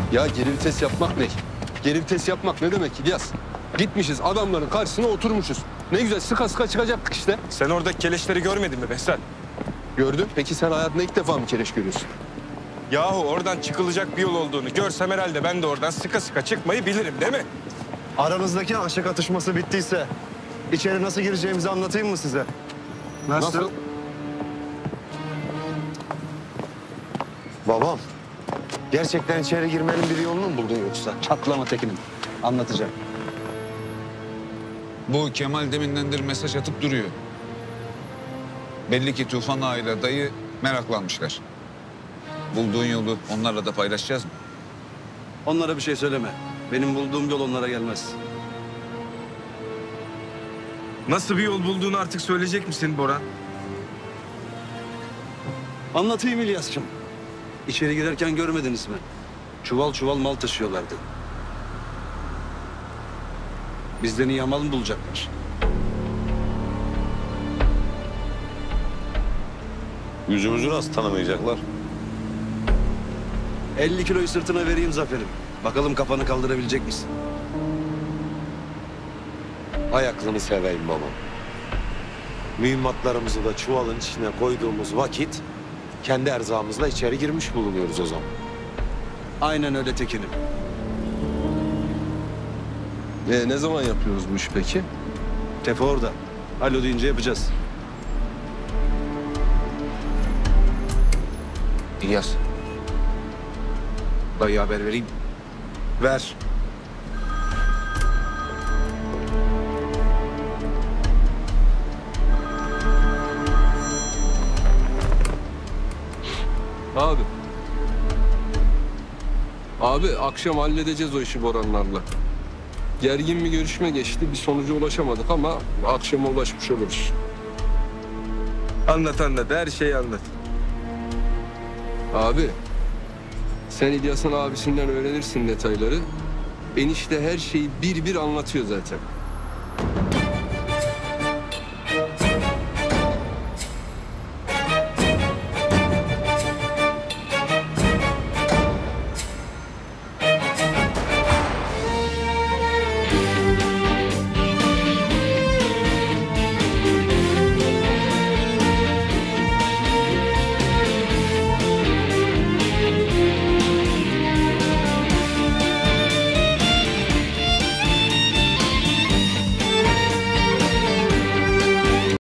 Ya geri vites yapmak ne? Geri vites yapmak ne demek İlyas? Gitmişiz adamların karşısına oturmuşuz. Ne güzel sıka sıka çıkacaktık işte. Sen orada keleşleri görmedin mi Behzat? Gördüm. Peki sen hayatında ilk defa mı keleş görüyorsun? Yahu oradan çıkılacak bir yol olduğunu görsem herhalde ben de oradan sıka sıka çıkmayı bilirim değil mi? Aranızdaki aşık atışması bittiyse içeri nasıl gireceğimizi anlatayım mı size? Nasıl? Babam, gerçekten içeri girmenin bir yolunu mu buldun yoksa? Çatlama Tekin'im. Anlatacağım. Bu Kemal demindendir mesaj atıp duruyor. Belli ki Tufan Ağa ile dayı meraklanmışlar. Bulduğun yolu onlarla da paylaşacağız mı? Onlara bir şey söyleme. Benim bulduğum yol onlara gelmez. Nasıl bir yol bulduğunu artık söyleyecek misin Boran? Anlatayım İlyas'cığım. İçeri girerken görmediniz mi? Çuval çuval mal taşıyorlardı. Bizden iyi mal mı bulacaklar? Yüzümüzü nasıl tanımayacaklar? 50 kiloyu sırtına vereyim Zafer'im. Bakalım kafanı kaldırabilecek misin? Ayaklını seveyim babam. Mühimmatlarımızı da çuvalın içine koyduğumuz vakit kendi erzağımızla içeri girmiş bulunuyoruz o zaman. Aynen öyle Tekin'im. Ne zaman yapıyoruz bu işi peki? Tepe orada. Alo deyince yapacağız. İlyas. Dayıya haber vereyim. Ver. Abi. Abi akşam halledeceğiz o işi Boranlarla. Gergin bir görüşme geçti. Bir sonuca ulaşamadık ama akşama ulaşmış oluruz. Anlat her şeyi anlat. Abi. Sen İlyas'ın abisinden öğrenirsin detayları. Enişte her şeyi bir bir anlatıyor zaten.